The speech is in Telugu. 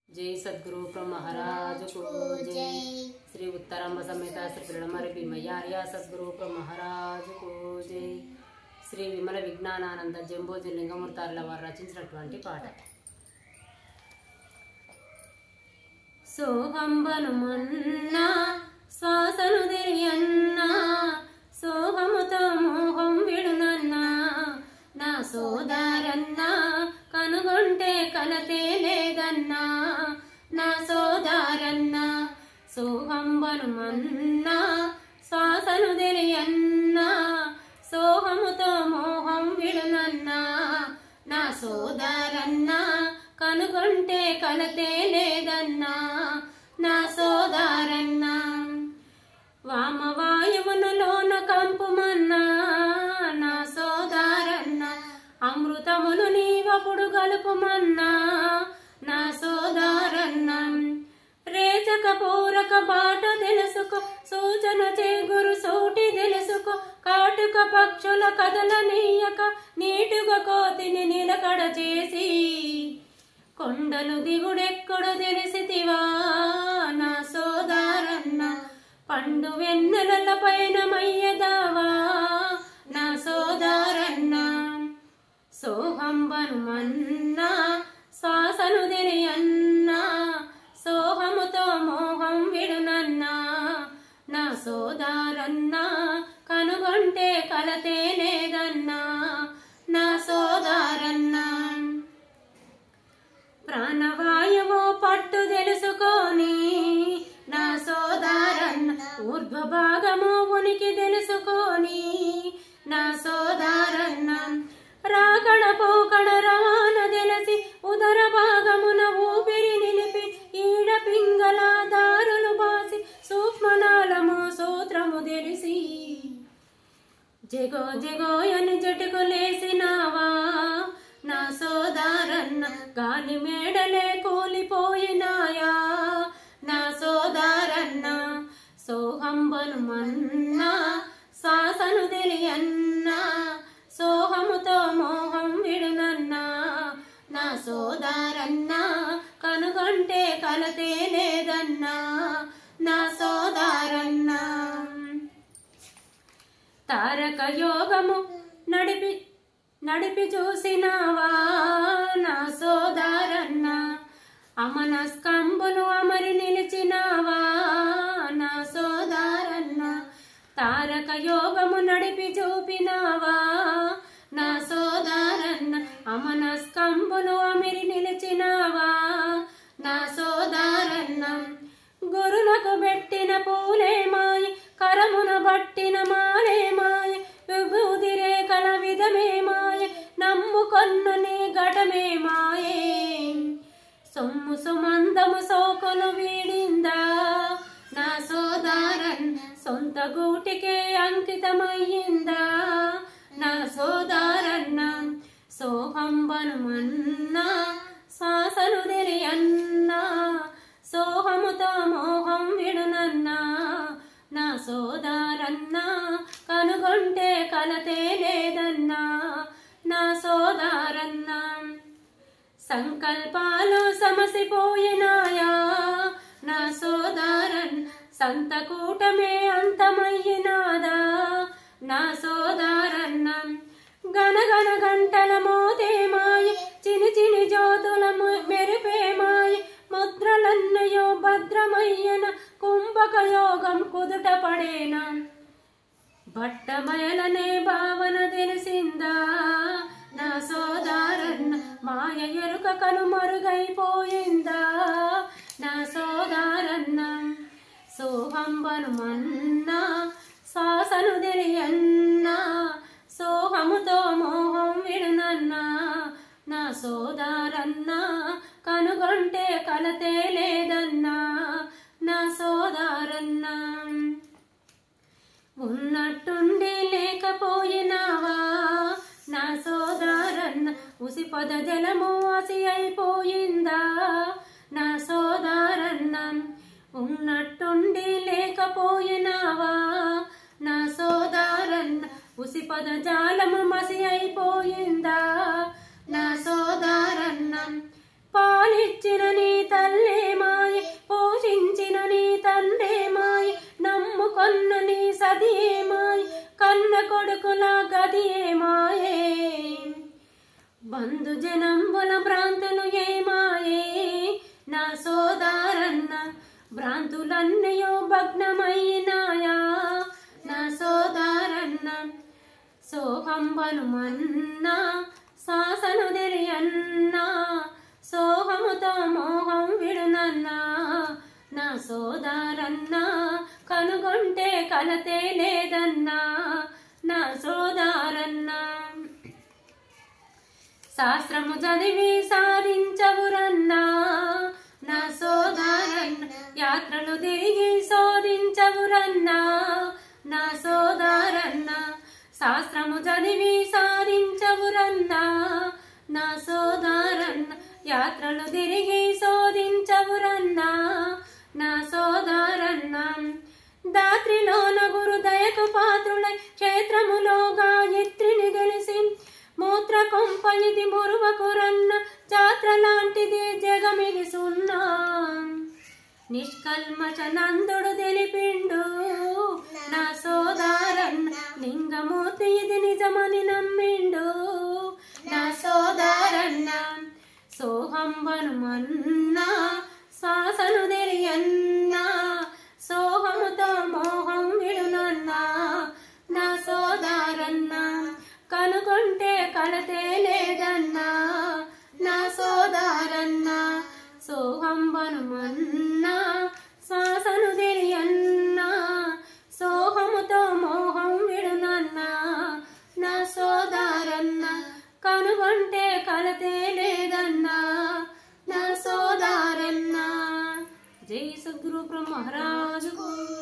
जय सद्गुरु ब्रह्म महाराज को जय। श्री उत्तरांब समेत श्री पिलडमर्रि भीमय्या सद्गुरु ब्रह्म महाराज को जय। श्री विमल विज्ञानानंद जंबोजी लिंगमूर्तार्ల వారు రచించినటువంటి పాట. సోహంబను మన్నా శ్వాసను తెలియన్నా సోహముతో మోహం విడునన్నా నా సోదరన్నా కనుగొంటే కలతే లేదన్నా నా సోదరన్నా సోహంబను మన్నా శ్వాసను తెలియన్నా సోహముతో మోహం విడునన్నా నా సోదరన్నా కనుగొంటే కలతే లేదన్నా నా సోదరన్నా వామవాయువునులోన కంపుమన్నా నా సోదరన్నా అమృతమును నీవప్పుడు గలుపుమన్నా నా సోదరన్నా రేచక పూరక బాట తెలుసుకో సూచన చేగురు సూటి తెలుసుకో కాటుక పక్షుల కదలనీయక నీటుగా కోతిని నిలకడ చేసి కొండలు దిగుడెక్కడో తెలిసితివా నా సోదరన్న పండు వెన్నెలల పైన మయ్యదావా నా సోదరన్న సోహంబను మన్నా శ్వాసను తెలియన్నా సోహముతో మోహం విడునన్నా నా సోదరన్నా కనుగొంటే కలతే లేదన్నా నా సోదరన్నా ప్రాణవాయువు పట్టు తెలుసుకొని నా సోదరన్న ఊర్ధ్వ భాగము ఉనికి తెలుసుకొని నా సోదరన్న రాకడ పోకడ రవాణ తెలిసి ఉదర భాగమున ఊపిరి నిలిపి ఈడ పింగళ దారులు బాసి సూక్ష్మనాళము సూత్రము తెలిసి జగో జగోయని జటుకు లేసినావా నా సోదరన్న గాలి మేడలే కూలిపోయినాయా నా సోదరన్న సోహంబను మన్నా శ్వాసను తెలియన్నా సోహముతో మోహం విడునన్నా నా సోదరన్నా కనుగొంటే కలతే లేదన్నా నా సోదరన్నా తారక యోగము నడిపి చూసినావా నా సోదరన్న అమనస్కంబులు అమరి నిలిచినావా నా సోదరన్న తారక యోగము నడిపి చూపినావా నా సోదరన్న అమనస్కంబులు అమరి నిలిచినావా నా సోదరన్న గురులకు పెట్టిన పూలే మాయ కరమున బట్టిన మాలే మాయ విభూతి రేఖల విధమే మాయ నమ్ముకొన్ననే ఘటమే మాయే సొమ్ము సుమందము సోకులు వీడిందా నా సోదరన్న సొంత గూటికే అంకితమయ్యిందా నా సోదరన్న సోహంబను మన్నా శ్వాసను తెలియన్నా సోహముతో మోహం విడునన్నా నా సోదరన్నా కనుగొంటే కలతే లేదన్నా నా సోదరన్నా సంకల్పాలు సమసిపోయినాయా నా సోదరన్న సంతకూటమే అంతమయ్యినాదా నా సోదరన్న గనగన గంటల మోతే మాయ చిని చిని జ్యోతుల మెరిపే మాయ ముద్రలన్నయో భద్రమయ్యన కుంభక యోగం కుదుట పడేనా బట్టమయలనే భావన తెలిసిందా నా సోదరన్న మాయ ఎరుక కనుమరుగైపోయిందా నా సోదరన్న సోహంబను మన్నా శ్వాసను తెలియన్నా సోహముతో మోహం విడునన్నా నా సోదరన్నా కనుగొంటే కలతే లేదన్నా నా సోదరన్నా ఉన్నట్టుండి లేకపోయినావా నా సోదరన్న ఉసి పద జలము అసి అయిపోయిందా నా సోదరన్న ఉన్నట్టుండి లేకపోయినావా నా సోదరన్న ఉసి పద జాలము మసి అయిపోయిందా నా సోదరన్న పాలిచ్చిన నీ తల్లి బంధు జనంబుల భ్రాంతులు ఏమాయే నా సోదారన్న భ్రాంతులన్నయో భగ్నమైనాయా నా సోదారన్న సోహంబనుమన్నా శాసను తెలియన్నా సోహముతో మోహం విడునన్నా నా సోదారన్నా కనుగొంటే కలతే లేదన్నా నా సోదారన్నా శాస్త్రము చదివి సాధించవురన్నా నా సోదారన్న యాత్రలు తిరిగి శోధించవురన్నా నా సోదారన్న శాస్త్రము చదివి సాధించవురన్నా నా సోదారన్న యాత్రలు తిరిగి శోధించవురన్నా నా సోదారన్న దాత్రిలోన గురు దయకు పాత్రులై క్షేత్రములో గాయత్రిని గెలిసి మూత్ర కొంప ఇది మురువకురన్న జాత్ర లాంటిది జగమిది సున్నా నిష్కల్మష నందుడు తెలిపిండు నా సోదారన్న లింగమూర్తి ఇది నిజమని నమ్మిండు నా సోదారన్న సోహంబనుమన్నా శాసను తెలియన్నా సోహముతో మోహం విడునన్నా నా సోదారన్న కనుగొంటే కలతే లేదన్నా నా సోదారన్న సోహంబనుమన్నా శాసను తెలియన్నా సోహముతో మోహం విడునన్నా నా సోదారన్న కనుగొంటే కలతే లేదన్నా నా సోదారన్న జై సద్గురు బ్రహ్మ మహారాజుకు